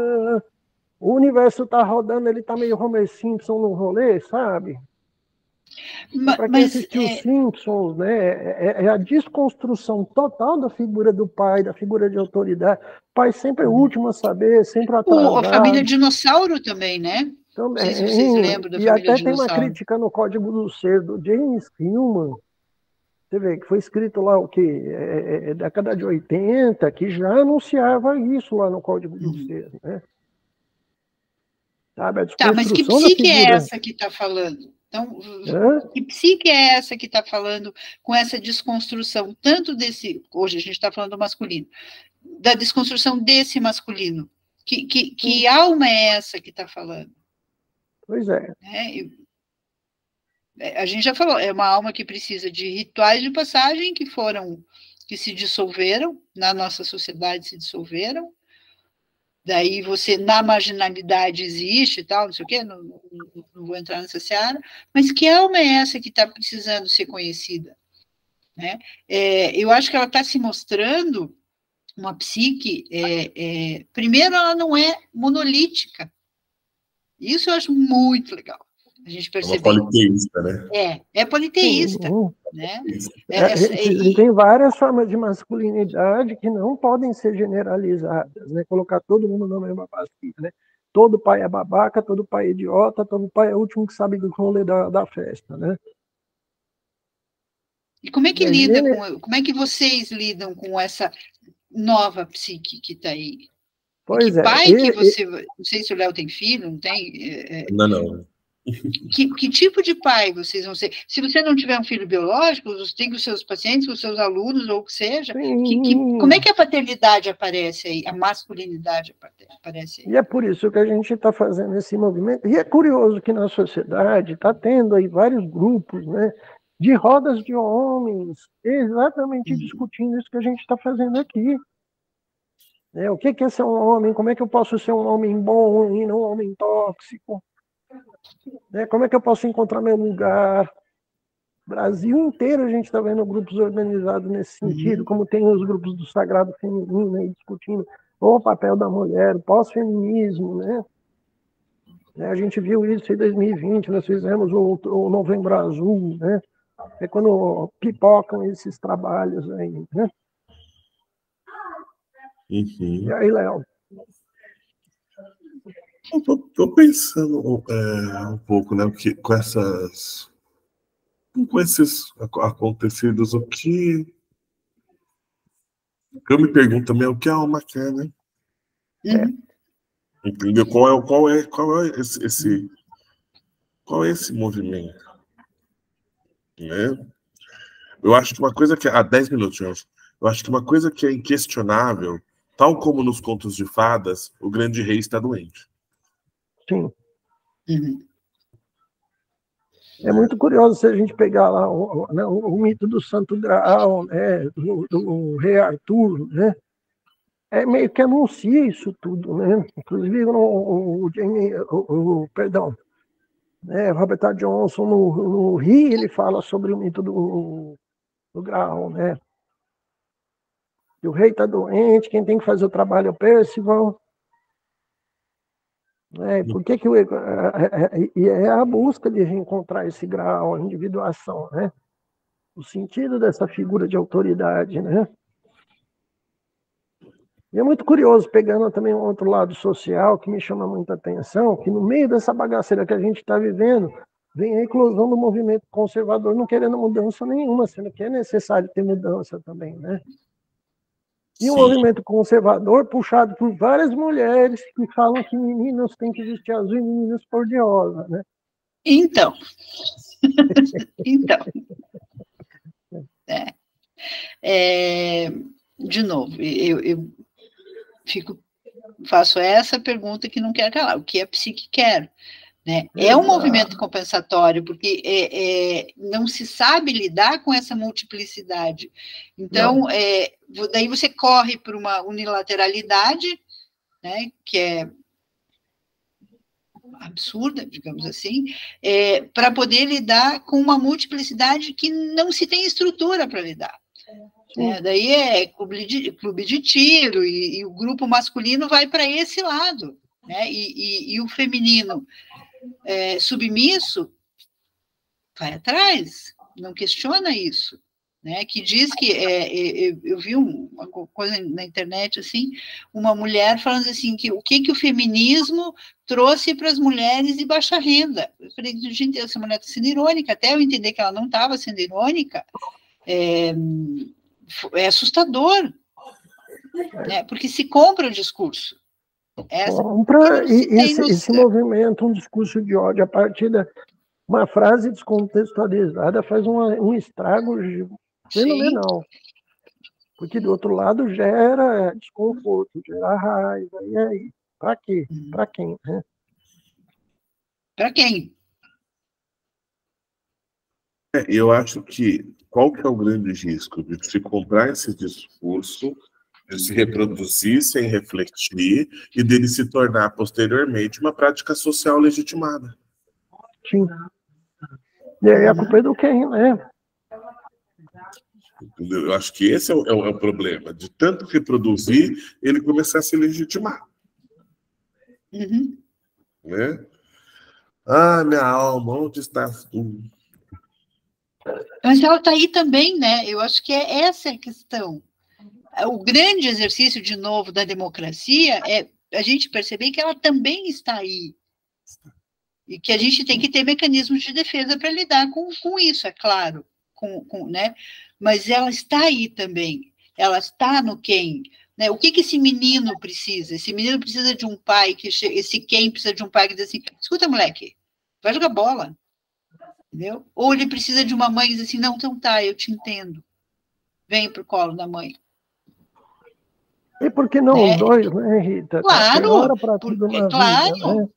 O universo tá rodando, ele tá meio Homer Simpson no rolê, sabe? Para quem assistiu os Simpsons, né, é a desconstrução total da figura do pai, da figura de autoridade. O pai sempre é o último a saber, sempre atrasado. A família Dinossauro também, né? Também, não sei se vocês lembram da e família até Dinossauro. Tem uma crítica no Código do Ser, do James Hillman, você vê que foi escrito lá o quê? Década de 80, que já anunciava isso lá no Código do Ser, né? Sabe, a tá, mas que psique é essa que está falando? Então, que psique é essa que está falando com essa desconstrução, tanto desse, hoje a gente está falando do masculino, da desconstrução desse masculino? Que alma é essa que está falando? Pois é. A gente já falou, é uma alma que precisa de rituais de passagem que se dissolveram, na nossa sociedade se dissolveram, daí você, na marginalidade existe e tal, não sei o quê, não vou entrar nessa seara, mas que alma é essa que está precisando ser conhecida? Né? Eu acho que ela está se mostrando uma psique, primeiro, ela não é monolítica, isso eu acho muito legal, a gente percebe. É uma politeísta, né? É politeísta. Né? Tem várias formas de masculinidade que não podem ser generalizadas, né? Colocar todo mundo na mesma basquinha, né? Todo pai é babaca, todo pai é idiota, todo pai é o último que sabe do rolê da festa, né? E como é que como é que vocês lidam com essa nova psique que está aí? Pois pai que você... Não sei se o Léo tem filho, não tem? Não. Que tipo de pai vocês vão ser? Se você não tiver um filho biológico, você tem com os seus pacientes, com os seus alunos, ou o que seja, como é que a paternidade aparece aí, a masculinidade aparece aí? E é por isso que a gente está fazendo esse movimento. E é curioso que na sociedade está tendo aí vários grupos, né, de rodas de homens, exatamente discutindo isso que a gente está fazendo aqui. O que é ser um homem? Como é que eu posso ser um homem bom e não um homem tóxico? Como é que eu posso encontrar meu lugar? Brasil inteiro a gente está vendo grupos organizados nesse sentido, como tem os grupos do Sagrado Feminino aí discutindo o papel da mulher, o pós-feminismo, né? A gente viu isso em 2020, nós fizemos o Novembro Azul, né? É quando pipocam esses trabalhos aí, né? E aí, Léo? Estou pensando um pouco, né, com esses acontecidos, o que eu me pergunto também é o que a alma quer, né? Entendeu? Qual é esse movimento? Né? Eu acho que uma coisa que... 10 minutos, eu acho que uma coisa que é inquestionável, tal como nos contos de fadas, o grande rei está doente. Sim. É muito curioso se a gente pegar lá o mito do Santo Graal, né, do rei Arthur, né? Meio que anuncia isso tudo, né? Inclusive Robert A. Johnson no Rio, ele fala sobre o mito do Graal, né? E o rei está doente, quem tem que fazer o trabalho é o Percival. Por que e é a busca de reencontrar esse grau, a individuação, né? O sentido dessa figura de autoridade, né? E é muito curioso, pegando também um outro lado social que me chama muita atenção, que no meio dessa bagaceira que a gente está vivendo, vem a eclosão do movimento conservador não querendo mudança nenhuma, sendo que é necessário ter mudança também, né? E o movimento conservador puxado por várias mulheres que falam que meninas têm que vestir azul e meninas cor-de-rosa, né? Então. De novo, eu faço essa pergunta que não quero calar. O que a psique quer? Né? É um movimento compensatório, porque não se sabe lidar com essa multiplicidade. Então, daí você corre para uma unilateralidade, né, que é absurda, digamos assim, para poder lidar com uma multiplicidade que não se tem estrutura para lidar. Daí é clube de tiro, e o grupo masculino vai para esse lado, né? E o feminino submisso vai atrás, não questiona isso. Né, que diz que, eu vi uma coisa na internet, assim, uma mulher falando assim, que o que o feminismo trouxe para as mulheres de baixa renda. Eu falei, gente, essa mulher está sendo irônica, até eu entender que ela não estava sendo irônica, é assustador, né, porque se compra o discurso. Compra esse movimento, um discurso de ódio, a partir de uma frase descontextualizada, faz um estrago fenomenal. Sim. Porque do outro lado gera desconforto, gera raiva. E aí? Para quê? Para quem? Né? Para quem? Eu acho que qual que é o grande risco de se comprar esse discurso, de se reproduzir sem refletir e dele se tornar posteriormente uma prática social legitimada. Sim. E aí a culpa é do quem, né? Eu acho que esse é o problema, de tanto reproduzir, ele começar a se legitimar. Uhum. Né? Ah, minha alma, onde estás tu? Mas ela está aí também, né? Eu acho que essa a questão. O grande exercício, de novo, da democracia é a gente perceber que ela também está aí. E que a gente tem que ter mecanismos de defesa para lidar com isso, é claro. Né? Mas ela está aí também. Ela está no quem. Né? O que esse menino precisa? Esse menino precisa de um pai, esse quem precisa de um pai que diz assim, escuta, moleque, vai jogar bola. Entendeu? Ou ele precisa de uma mãe que diz assim, não, então tá, eu te entendo. Vem pro colo da mãe. E por que não os dois, né, Rita? Claro, claro. Vida, né?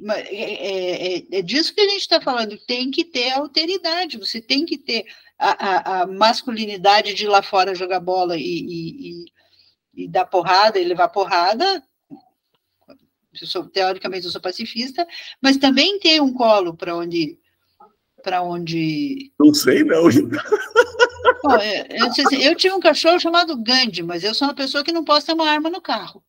É disso que a gente está falando, tem que ter alteridade, você tem que ter a masculinidade de ir lá fora jogar bola e dar porrada e levar porrada. Teoricamente eu sou pacifista, mas também ter um colo para onde... Não sei, não. Bom, eu tive um cachorro chamado Gandhi, mas eu sou uma pessoa que não posso ter uma arma no carro.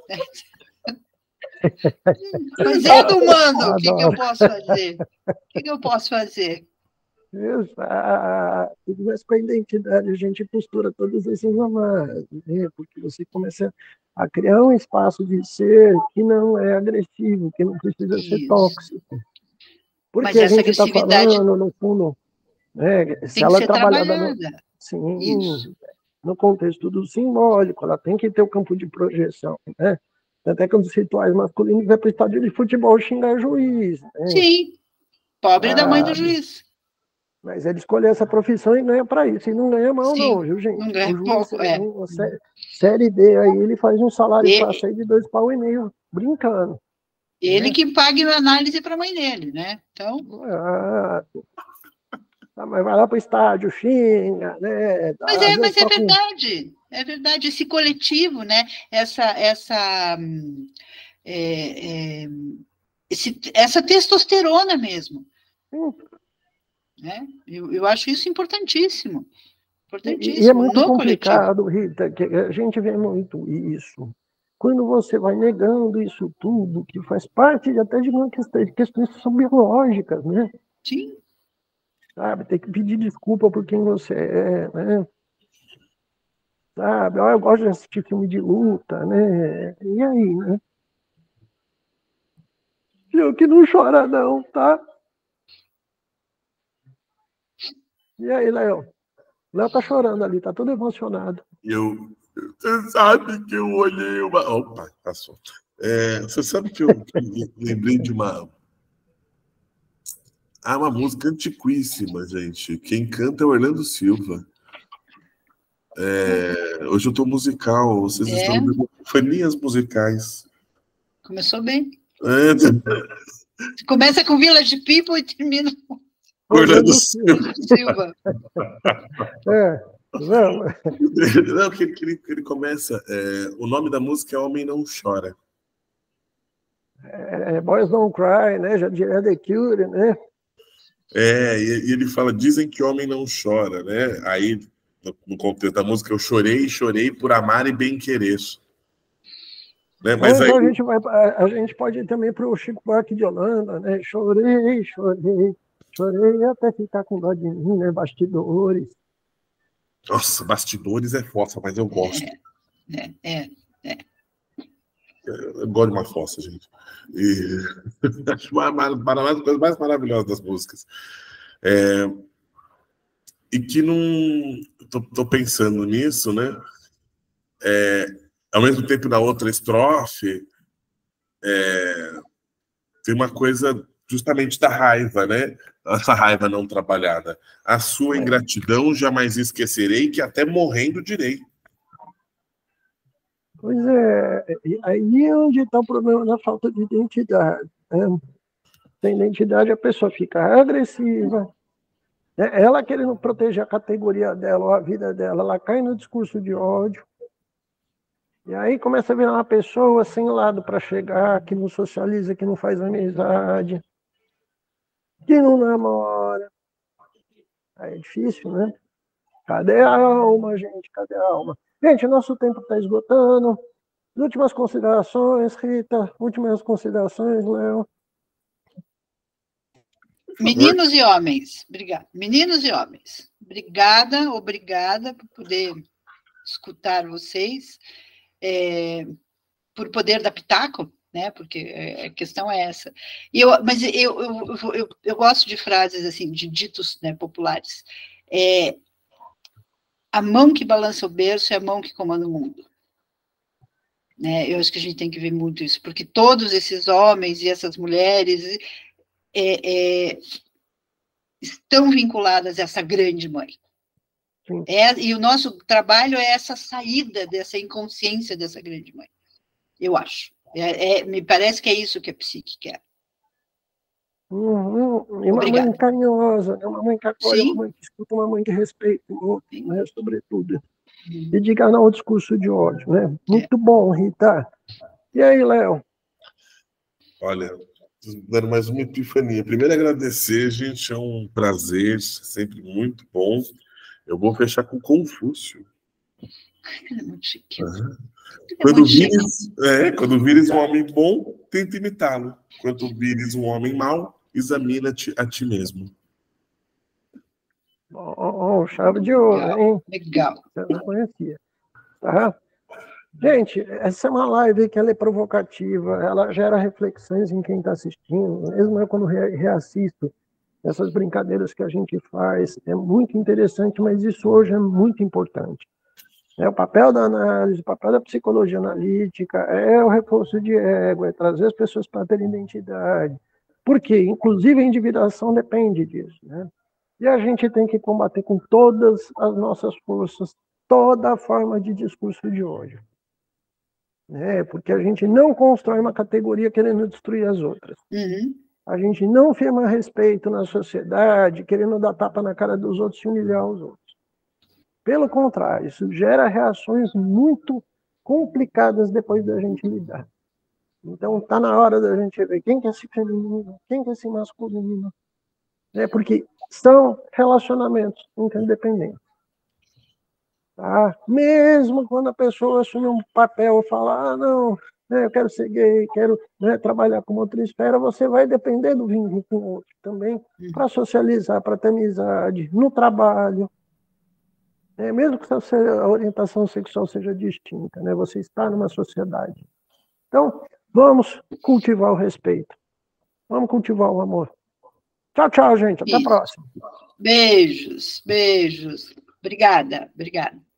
Mas é do mando, o que eu posso fazer? O que eu posso fazer? Exato. Mas com a identidade a gente costura todos esses amarras, né? Porque você começa a criar um espaço de ser que não é agressivo, que não precisa ser tóxico. Porque mas essa agressividade está falando, no fundo, né, se ela é trabalhada no contexto do simbólico, ela tem que ter o campo de projeção, né? Até que os rituais masculinos vai para o estádio de futebol xingar juiz. Né? Sim, pobre da mãe do juiz. Mas ele escolheu essa profissão e ganha para isso. E não ganha mal, não, viu, gente? Não ganha pouco, Série D aí, ele faz um salário para sair de 2,5 pau, brincando. Ele que pague a análise para a mãe dele, né? Então... mas vai lá para o estádio, xinga, né? Mas é verdade, é verdade. Esse coletivo, né? Essa testosterona mesmo. Né? Eu acho isso importantíssimo. E é muito complicado, coletivo. Rita, que a gente vê muito isso. Quando você vai negando isso tudo, que faz parte até de uma questões que são biológicas, né? Sim. Sabe, tem que pedir desculpa por quem você é, né? Sabe, eu gosto de assistir filme de luta, né? E aí, né? Eu que não chora não, tá? E aí, Léo? Léo tá chorando ali, tá todo emocionado. Você sabe que eu olhei uma... Opa, passou. Você sabe que eu lembrei de uma música antiquíssima, gente. Quem canta é o Orlando Silva. Hoje eu tô musical, vocês estão dando faninhas musicais. Começou bem. Começa com Village People e termina com Orlando Silva. Não, que ele começa. O nome da música é Homem Não Chora. Boys Don't Cry, né? Já diria The Cure, né? E ele fala, dizem que homem não chora, né? Aí, no contexto da música, eu chorei por amar e bem querer. Né? Mas então aí... a gente pode ir também para o Chico Buarque de Holanda, né? Chorei. Chorei até ficar com dó de mim, né? Bastidores. Nossa, bastidores é fossa, mas eu gosto. Eu gosto de uma fossa, gente. E acho uma das coisas mais maravilhosas das músicas. E que não... Tô pensando nisso, né? Ao mesmo tempo, na outra estrofe, tem uma coisa justamente da raiva, né? Essa raiva não trabalhada. A sua ingratidão jamais esquecerei, que até morrendo direi. Pois é, aí é onde está o problema da falta de identidade. Né? Sem identidade, a pessoa fica agressiva. Ela querendo proteger a categoria dela ou a vida dela, ela cai no discurso de ódio. E aí começa a virar uma pessoa sem lado para chegar, que não socializa, que não faz amizade, que não namora. Aí é difícil, né? Cadê a alma, gente? Cadê a alma? Gente, nosso tempo está esgotando. Últimas considerações, Rita. Últimas considerações, Léo. Meninos e homens, obrigada. Meninos e homens, obrigada por poder escutar vocês, por poder dar pitaco, né? Porque a questão é essa. Mas eu gosto de frases assim, de ditos, né, populares. A mão que balança o berço é a mão que comanda o mundo. Né? Eu acho que a gente tem que ver muito isso, porque todos esses homens e essas mulheres estão vinculadas a essa grande mãe. E o nosso trabalho é essa saída dessa inconsciência dessa grande mãe, eu acho. Me parece que é isso que a psique quer. E uma mãe carinhosa, né? Uma mãe que acolhe, uma mãe que escuta, uma mãe que respeita o outro, né? Sobretudo. E diga não ao discurso de ódio, né? Muito bom, Rita. E aí, Léo? Olha, dando mais uma epifania. Primeiro, agradecer, gente, é um prazer, sempre muito bom. Eu vou fechar com Confúcio. É muito chique. Quando vires um homem bom, tenta imitá-lo. Quando vires um homem mau, examina-te a ti mesmo. Chave de ouro, hein? Legal. Eu não conhecia. Tá? Gente, essa é uma live que ela é provocativa, ela gera reflexões em quem está assistindo. Mesmo eu, quando reassisto essas brincadeiras que a gente faz, é muito interessante, mas isso hoje é muito importante. O papel da análise, o papel da psicologia analítica é o reforço de ego, é trazer as pessoas para terem identidade. Por quê? Inclusive a individuação depende disso, né? E a gente tem que combater com todas as nossas forças toda forma de discurso de ódio. Porque a gente não constrói uma categoria querendo destruir as outras. A gente não firma respeito na sociedade querendo dar tapa na cara dos outros e humilhar os outros. Pelo contrário, isso gera reações muito complicadas depois da gente lidar. Então, está na hora da gente ver quem quer esse feminino, quem quer esse masculino. Porque são relacionamentos interdependentes. Tá? Mesmo quando a pessoa assume um papel e fala, não, eu quero ser gay, quero trabalhar com outra esfera, você vai depender do vínculo com o outro também, para socializar, para ter amizade, no trabalho. Mesmo que a orientação sexual seja distinta, né? Você está numa sociedade. Então, vamos cultivar o respeito. Vamos cultivar o amor. Tchau, tchau, gente. Até a próxima. Beijos. Obrigada.